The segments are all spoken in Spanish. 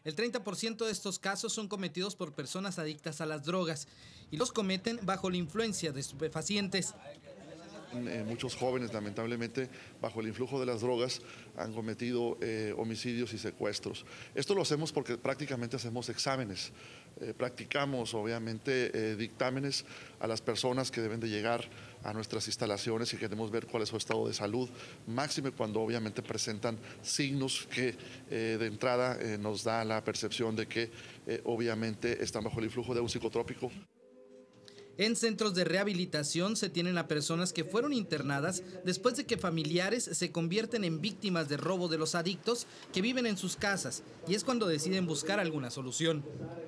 El 30% de estos casos son cometidos por personas adictas a las drogas y los cometen bajo la influencia de estupefacientes. Muchos jóvenes, lamentablemente, bajo el influjo de las drogas, han cometido homicidios y secuestros. Esto lo hacemos porque prácticamente hacemos exámenes, practicamos, obviamente, dictámenes a las personas que deben de llegar a nuestras instalaciones y queremos ver cuál es su estado de salud, máxime cuando obviamente presentan signos que de entrada nos da la percepción de que obviamente están bajo el influjo de un psicotrópico. En centros de rehabilitación se tienen a personas que fueron internadas después de que familiares se convierten en víctimas de robo de los adictos que viven en sus casas, y es cuando deciden buscar alguna solución.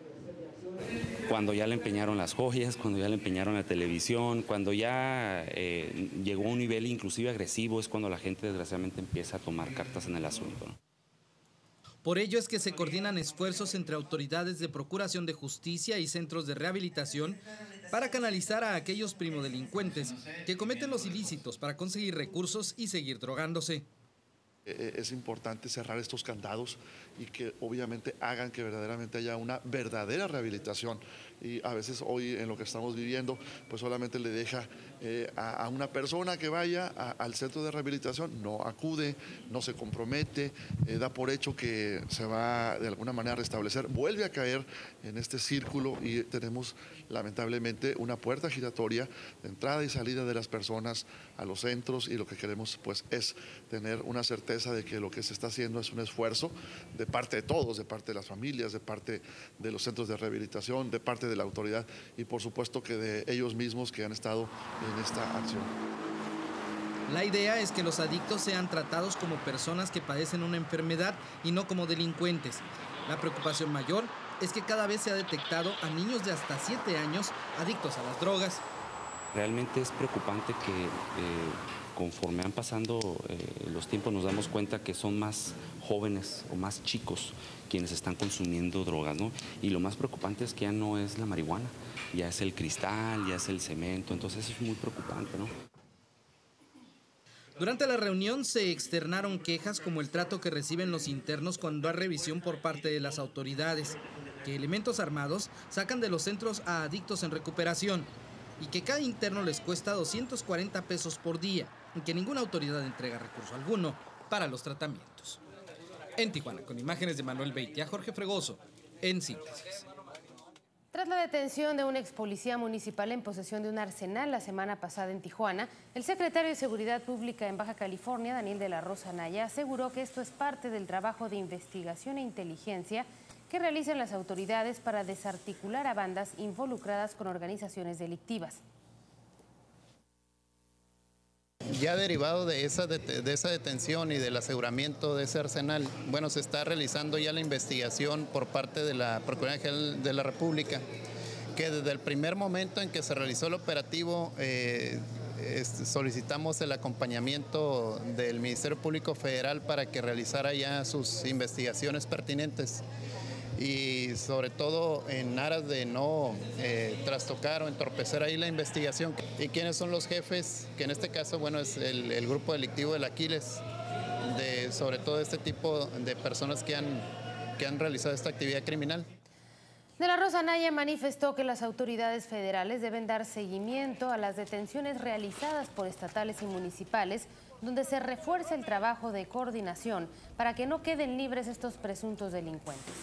Cuando ya le empeñaron las joyas, cuando ya le empeñaron la televisión, cuando ya llegó a un nivel inclusive agresivo, es cuando la gente desgraciadamente empieza a tomar cartas en el asunto, ¿no? Por ello es que se coordinan esfuerzos entre autoridades de procuración de justicia y centros de rehabilitación para canalizar a aquellos primodelincuentes que cometen los ilícitos para conseguir recursos y seguir drogándose. Es importante cerrar estos candados y que obviamente hagan que verdaderamente haya una verdadera rehabilitación. Y a veces hoy en lo que estamos viviendo, pues solamente le deja a una persona que vaya al centro de rehabilitación, no acude, no se compromete, da por hecho que se va de alguna manera a restablecer, vuelve a caer en este círculo y tenemos lamentablemente una puerta giratoria de entrada y salida de las personas a los centros, y lo que queremos pues es tener una certeza de que lo que se está haciendo es un esfuerzo de parte de todos, de parte de las familias, de parte de los centros de rehabilitación, de parte de la autoridad y por supuesto que de ellos mismos que han estado en esta acción. La idea es que los adictos sean tratados como personas que padecen una enfermedad y no como delincuentes. La preocupación mayor es que cada vez se ha detectado a niños de hasta 7 años adictos a las drogas. Realmente es preocupante que conforme van pasando los tiempos nos damos cuenta que son más jóvenes o más chicos quienes están consumiendo drogas, ¿no? Y lo más preocupante es que ya no es la marihuana, ya es el cristal, ya es el cemento, entonces eso es muy preocupante, ¿no? Durante la reunión se externaron quejas como el trato que reciben los internos cuando hay revisión por parte de las autoridades, que elementos armados sacan de los centros a adictos en recuperación y que cada interno les cuesta 240 pesos por día y que ninguna autoridad entrega recurso alguno para los tratamientos. En Tijuana, con imágenes de Manuel Beitia, Jorge Fregoso, en Síntesis. Tras la detención de un ex policía municipal en posesión de un arsenal la semana pasada en Tijuana, el secretario de Seguridad Pública en Baja California, Daniel de la Rosa Anaya, aseguró que esto es parte del trabajo de investigación e inteligencia que realizan las autoridades para desarticular a bandas involucradas con organizaciones delictivas. Ya derivado de esa detención y del aseguramiento de ese arsenal, bueno, se está realizando ya la investigación por parte de la Procuraduría General de la República, que desde el primer momento en que se realizó el operativo solicitamos el acompañamiento del Ministerio Público Federal para que realizara ya sus investigaciones pertinentes. Y sobre todo en aras de no trastocar o entorpecer ahí la investigación. ¿Y quiénes son los jefes? Que en este caso, bueno, es el grupo delictivo del Aquiles, sobre todo este tipo de personas que han realizado esta actividad criminal. De la Rosa Anaya manifestó que las autoridades federales deben dar seguimiento a las detenciones realizadas por estatales y municipales, donde se refuerce el trabajo de coordinación para que no queden libres estos presuntos delincuentes.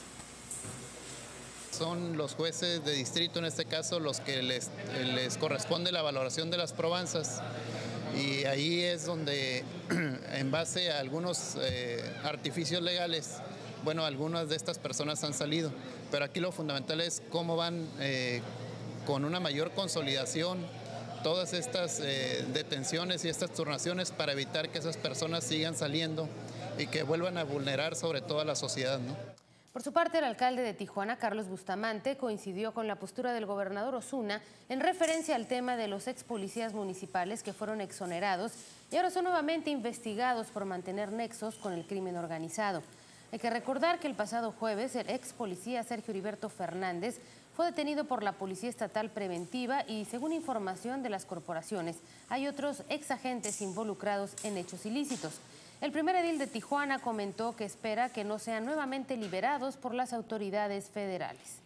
Son los jueces de distrito, en este caso, los que les corresponde la valoración de las probanzas. Y ahí es donde, en base a algunos artificios legales, bueno, algunas de estas personas han salido. Pero aquí lo fundamental es cómo van con una mayor consolidación todas estas detenciones y estas turnaciones para evitar que esas personas sigan saliendo y que vuelvan a vulnerar sobre todo a la sociedad, ¿no? Por su parte, el alcalde de Tijuana, Carlos Bustamante, coincidió con la postura del gobernador Osuna en referencia al tema de los ex policías municipales que fueron exonerados y ahora son nuevamente investigados por mantener nexos con el crimen organizado. Hay que recordar que el pasado jueves el ex policía Sergio Heriberto Fernández fue detenido por la Policía Estatal Preventiva y, según información de las corporaciones, hay otros ex agentes involucrados en hechos ilícitos. El primer edil de Tijuana comentó que espera que no sean nuevamente liberados por las autoridades federales.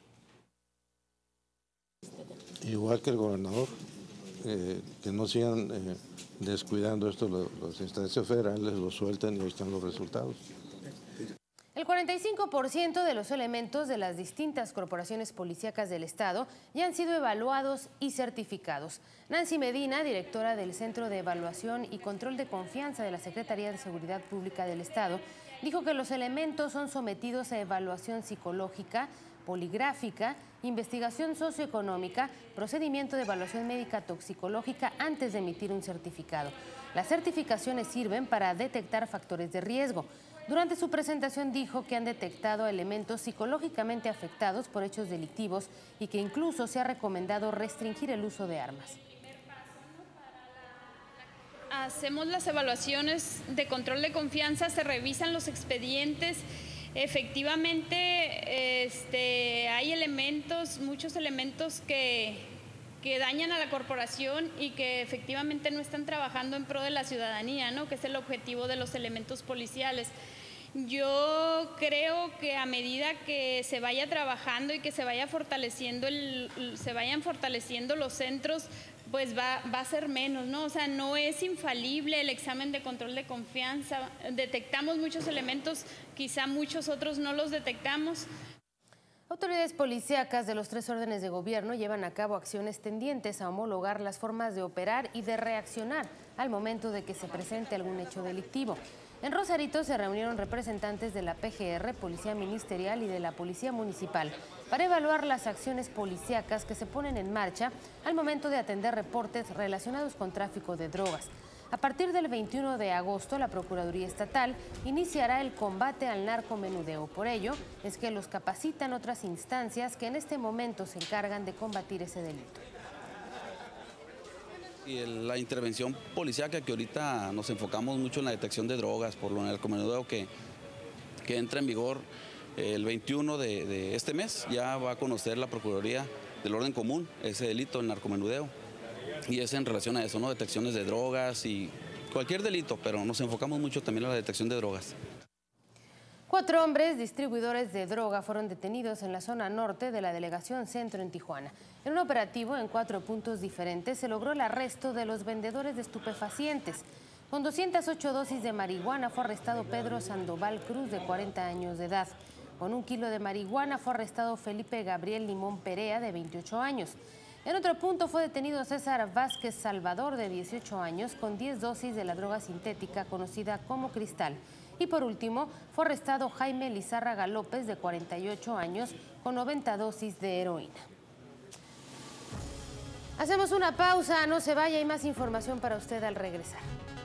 Igual que el gobernador, que no sigan descuidando esto, las instancias federales lo sueltan y ahí están los resultados. El 45% de los elementos de las distintas corporaciones policíacas del Estado ya han sido evaluados y certificados. Nancy Medina, directora del Centro de Evaluación y Control de Confianza de la Secretaría de Seguridad Pública del Estado, dijo que los elementos son sometidos a evaluación psicológica, poligráfica, investigación socioeconómica, procedimiento de evaluación médica toxicológica antes de emitir un certificado. Las certificaciones sirven para detectar factores de riesgo. Durante su presentación dijo que han detectado elementos psicológicamente afectados por hechos delictivos y que incluso se ha recomendado restringir el uso de armas. Hacemos las evaluaciones de control de confianza, se revisan los expedientes. Efectivamente, hay elementos, muchos elementos que dañan a la corporación y que efectivamente no están trabajando en pro de la ciudadanía, ¿no? Que es el objetivo de los elementos policiales. Yo creo que a medida que se vaya trabajando y que se vayan fortaleciendo los centros, pues va a ser menos, ¿no? O sea, no es infalible el examen de control de confianza. Detectamos muchos elementos, quizá muchos otros no los detectamos. Autoridades policíacas de los 3 órdenes de gobierno llevan a cabo acciones tendientes a homologar las formas de operar y de reaccionar al momento de que se presente algún hecho delictivo. En Rosarito se reunieron representantes de la PGR, Policía Ministerial y de la Policía Municipal para evaluar las acciones policíacas que se ponen en marcha al momento de atender reportes relacionados con tráfico de drogas. A partir del 21 de agosto, la Procuraduría Estatal iniciará el combate al narcomenudeo. Por ello, es que los capacitan otras instancias que en este momento se encargan de combatir ese delito. Y la intervención policíaca, que ahorita nos enfocamos mucho en la detección de drogas por lo narcomenudeo que entra en vigor el 21 de este mes, ya va a conocer la Procuraduría del Orden Común ese delito, el narcomenudeo. Y es en relación a eso, ¿no? Detecciones de drogas y cualquier delito, pero nos enfocamos mucho también en la detección de drogas. 4 hombres distribuidores de droga fueron detenidos en la zona norte de la Delegación Centro en Tijuana. En un operativo en 4 puntos diferentes se logró el arresto de los vendedores de estupefacientes. Con 208 dosis de marihuana fue arrestado Pedro Sandoval Cruz, de 40 años de edad. Con 1 kilo de marihuana fue arrestado Felipe Gabriel Limón Perea, de 28 años. En otro punto fue detenido César Vázquez Salvador, de 18 años, con 10 dosis de la droga sintética conocida como cristal. Y por último, fue arrestado Jaime Lizárraga López, de 48 años, con 90 dosis de heroína. Hacemos una pausa, no se vaya, hay más información para usted al regresar.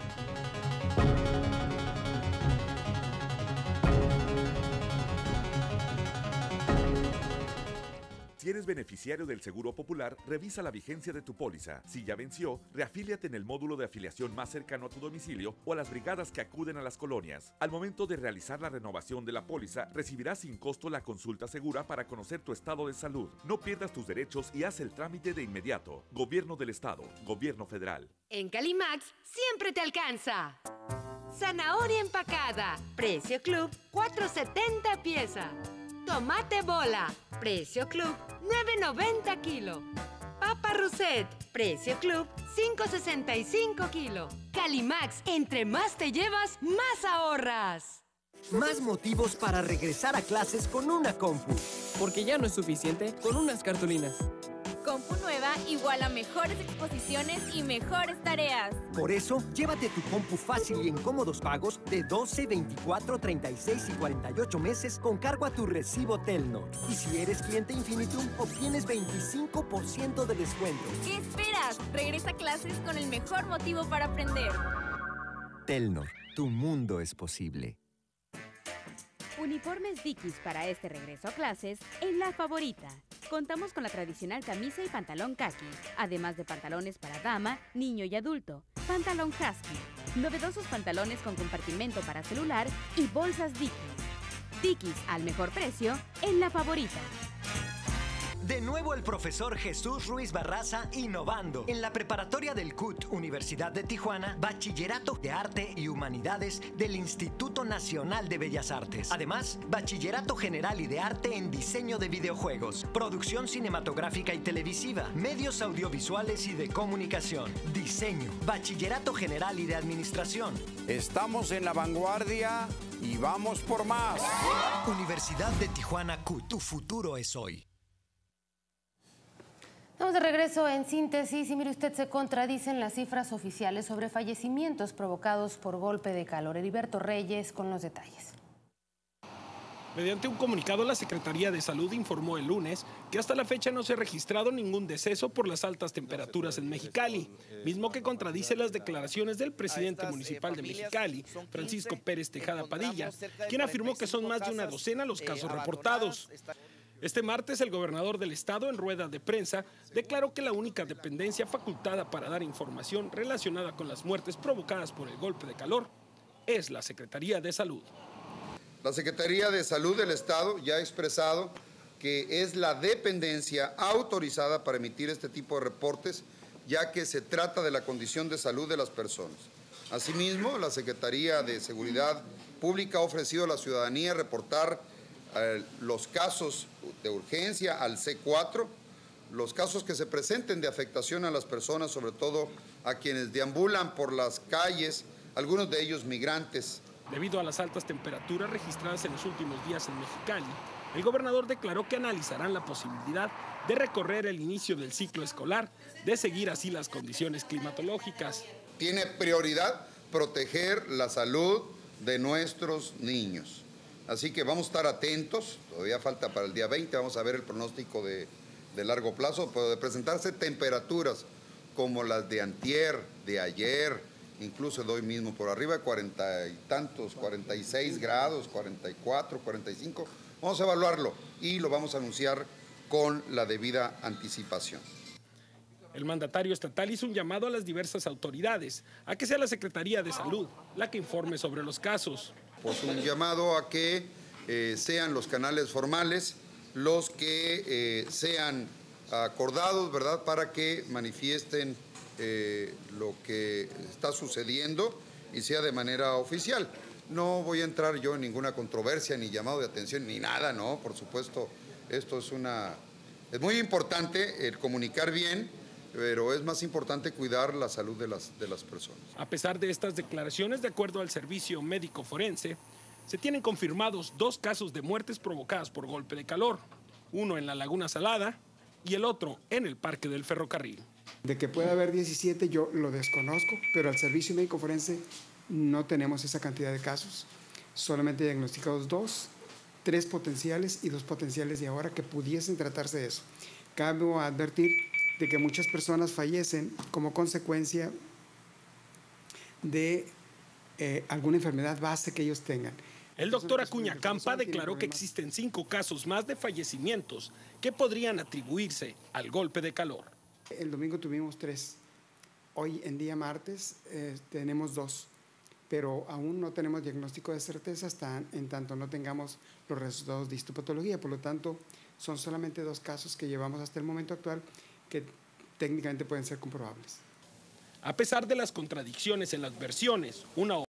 Si eres beneficiario del Seguro Popular, revisa la vigencia de tu póliza. Si ya venció, reafíliate en el módulo de afiliación más cercano a tu domicilio o a las brigadas que acuden a las colonias. Al momento de realizar la renovación de la póliza, recibirás sin costo la consulta segura para conocer tu estado de salud. No pierdas tus derechos y haz el trámite de inmediato. Gobierno del Estado, Gobierno Federal. En Calimax siempre te alcanza. Zanahoria empacada, precio club, $4.70 pieza. Tomate bola, precio club, $9.90 kilo. Papa Rousset, precio club, $5.65 kilo. Calimax, entre más te llevas, más ahorras. Más motivos para regresar a clases con una compu. Porque ya no es suficiente con unas cartulinas. Compu nueva igual a mejores exposiciones y mejores tareas. Por eso, llévate tu compu fácil y en cómodos pagos de 12, 24, 36 y 48 meses con cargo a tu recibo Telnor. Y si eres cliente Infinitum, obtienes 25% de descuento. ¿Qué esperas? Regresa a clases con el mejor motivo para aprender. Telnor, tu mundo es posible. Uniformes Dickies para este regreso a clases en La Favorita. Contamos con la tradicional camisa y pantalón khaki, además de pantalones para dama, niño y adulto, pantalón husky, novedosos pantalones con compartimento para celular y bolsas Dickies. Dickies al mejor precio en La Favorita. De nuevo el profesor Jesús Ruiz Barraza innovando. En la preparatoria del CUT, Universidad de Tijuana, Bachillerato de Arte y Humanidades del Instituto Nacional de Bellas Artes. Además, Bachillerato General y de Arte en Diseño de Videojuegos, Producción Cinematográfica y Televisiva, Medios Audiovisuales y de Comunicación, Diseño, Bachillerato General y de Administración. Estamos en la vanguardia y vamos por más. Universidad de Tijuana CUT, tu futuro es hoy. Estamos de regreso en Síntesis y mire usted, se contradicen las cifras oficiales sobre fallecimientos provocados por golpe de calor. Heriberto Reyes con los detalles. Mediante un comunicado, la Secretaría de Salud informó el lunes que hasta la fecha no se ha registrado ningún deceso por las altas temperaturas en Mexicali, mismo que contradice las declaraciones del presidente municipal de Mexicali, Francisco Pérez Tejada Padilla, quien afirmó que son más de una docena los casos reportados. Este martes, el gobernador del estado, en rueda de prensa, declaró que la única dependencia facultada para dar información relacionada con las muertes provocadas por el golpe de calor es la Secretaría de Salud. La Secretaría de Salud del Estado ya ha expresado que es la dependencia autorizada para emitir este tipo de reportes, ya que se trata de la condición de salud de las personas. Asimismo, la Secretaría de Seguridad Pública ha ofrecido a la ciudadanía reportar los casos de urgencia al C4, los casos que se presenten de afectación a las personas, sobre todo a quienes deambulan por las calles, algunos de ellos migrantes. Debido a las altas temperaturas registradas en los últimos días en Mexicali, el gobernador declaró que analizarán la posibilidad de recorrer el inicio del ciclo escolar, de seguir así las condiciones climatológicas. Tiene prioridad proteger la salud de nuestros niños. Así que vamos a estar atentos, todavía falta para el día 20, vamos a ver el pronóstico de largo plazo, pero de presentarse temperaturas como las de antier, de ayer, incluso de hoy mismo, por arriba de 40 y tantos, 46 grados, 44, 45, vamos a evaluarlo y lo vamos a anunciar con la debida anticipación. El mandatario estatal hizo un llamado a las diversas autoridades a que sea la Secretaría de Salud la que informe sobre los casos. Pues un llamado a que sean los canales formales los que sean acordados, ¿verdad?, para que manifiesten lo que está sucediendo y sea de manera oficial. No voy a entrar yo en ninguna controversia, ni llamado de atención, ni nada, no, por supuesto, esto es muy importante el comunicar bien, pero es más importante cuidar la salud de las personas. A pesar de estas declaraciones, de acuerdo al Servicio Médico Forense, se tienen confirmados 2 casos de muertes provocadas por golpe de calor, uno en la Laguna Salada y el otro en el Parque del Ferrocarril. De que pueda haber 17 yo lo desconozco, pero al Servicio Médico Forense no tenemos esa cantidad de casos, solamente diagnosticados 2, 3 potenciales y 2 potenciales de ahora que pudiesen tratarse de eso. Cabe advertir de que muchas personas fallecen como consecuencia de alguna enfermedad base que ellos tengan. El doctor Acuña Campa declaró que existen 5 casos más de fallecimientos que podrían atribuirse al golpe de calor. El domingo tuvimos 3, hoy en día martes tenemos 2, pero aún no tenemos diagnóstico de certeza hasta en tanto no tengamos los resultados de histopatología. Por lo tanto, son solamente 2 casos que llevamos hasta el momento actual que técnicamente pueden ser comprobables. A pesar de las contradicciones en las versiones, una